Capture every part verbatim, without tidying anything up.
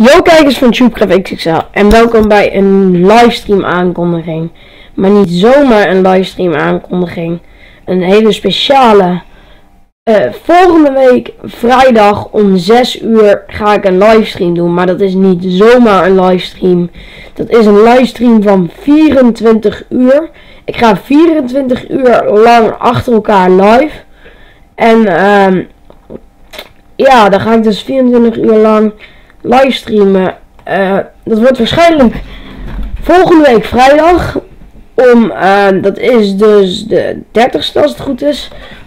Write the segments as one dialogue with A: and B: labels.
A: Yo kijkers van TubeCraft X X L en welkom bij een livestream aankondiging. Maar niet zomaar een livestream aankondiging. Een hele speciale. Uh, volgende week vrijdag om zes uur ga ik een livestream doen. Maar dat is niet zomaar een livestream. Dat is een livestream van vierentwintig uur. Ik ga vierentwintig uur lang achter elkaar live. En uh, ja, dan ga ik dus vierentwintig uur lang livestreamen. Uh, dat wordt waarschijnlijk volgende week vrijdag. Om, uh, dat is dus de dertigste als het goed is.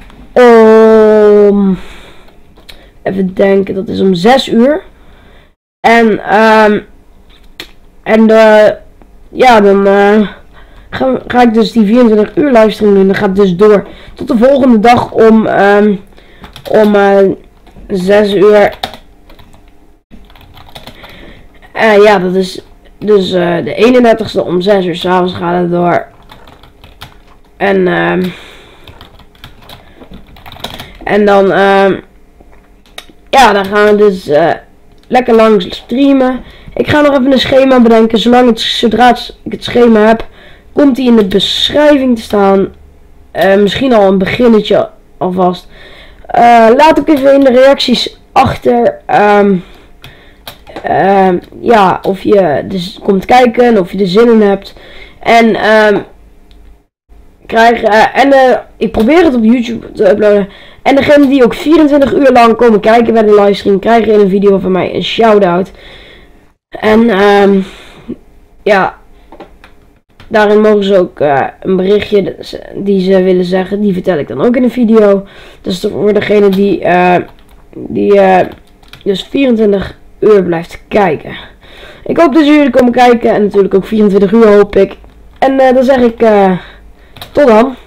A: Om, even denken, dat is om zes uur. En, um, en de, ja, dan uh, ga, ga ik dus die vierentwintig uur livestream doen. Dan gaat het dus door tot de volgende dag om, um, om uh, zes uur. Uh, ja, dat is dus uh, de eenendertigste om zes uur 's avonds gaat het door. En, uh, en dan, uh, ja, dan gaan we dus uh, lekker lang streamen. Ik ga nog even een schema bedenken. Zolang het, zodra ik het schema heb, komt die in de beschrijving te staan. Uh, misschien al een beginnetje alvast. Uh, laat ook even in de reacties achter. Um, Uh, ja, of je dus komt kijken, of je er zin in hebt. En uh, krijg, uh, en uh, ik probeer het op YouTube te uploaden. En degenen die ook vierentwintig uur lang komen kijken bij de livestream, krijgen in een video van mij een shout-out. En uh, ja, daarin mogen ze ook uh, een berichtje die ze willen zeggen, die vertel ik dan ook in een video. Dus voor degene die, uh, die uh, dus vierentwintig uur blijft kijken. Ik hoop dat jullie komen kijken en natuurlijk ook vierentwintig uur hoop ik. En uh, dan zeg ik uh, tot dan.